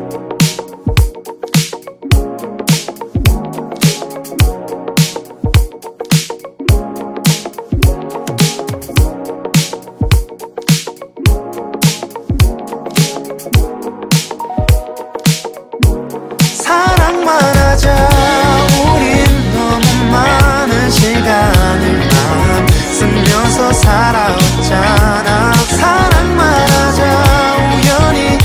사랑만 하자. 우린 너무 많은 시간을 만 쓰면서 살아왔잖아. 사랑만 하자. 우연히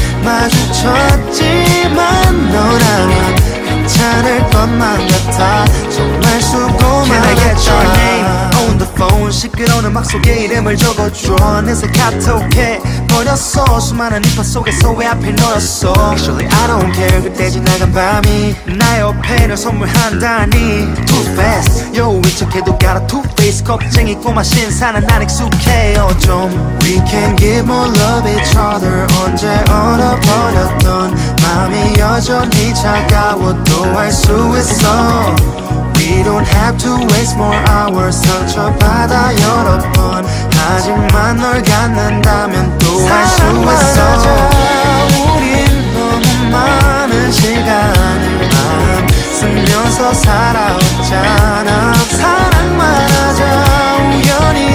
마주쳤지만 너라면 괜찮을 것만 같아. 정말 수고 많았다. Can I get your name on the phone? 시끄러운 음악 속에 이름을 적어줘. 내새 카톡해 버렸어. 수많은 인파 속에서 왜 하필 너였어. Actually I don't care. 그때 지나간 밤이 나의 옆에를 선물한다니. Too fast 여우인 척해도 got a two face. 겁쟁이 꼬마 신사는 난 익숙해요 좀. We can give more love each other. 언제 얼어버렸던 마음이 여전히 차가워도 할 수 있어. We don't have to waste more hours. 상처받아 여러 번 하지만 널 갖는다면 또 할 수 있어. 우린 너무 많은 시간을 만 쓰면서 살아왔잖아. 사랑만 하자. 우연히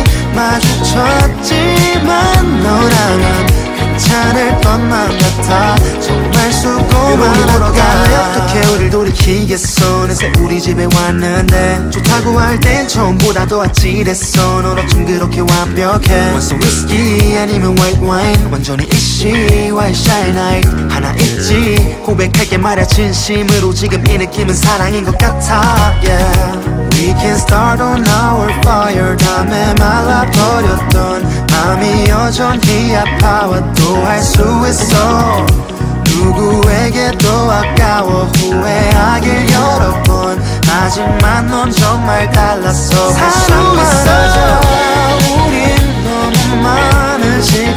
마주쳤지만 너라면 괜찮을 것만 같아. 정말 수고 많았다. 어떻게 우릴 돌이키겠어. 내새 우리 집에 왔는데 좋다고 할 땐 처음보다 더 아찔했어. 넌 어쩜 그렇게 완벽해. 원소 위스키 아니면 화이트 와인. 완전히 이시 white shy night 하나 있지. 고백할게 말야 진심으로 지금 이 느낌은 사랑인 것 같아. Yeah. We can start on our fire. 담에 말라버렸던 마음이 여전히 아파와도 할 수 있어. 누구에게도 아까워 후회하길 여러 번 하지만 넌 정말 달랐어. 할 수 있어. 우린 너무 많은 시간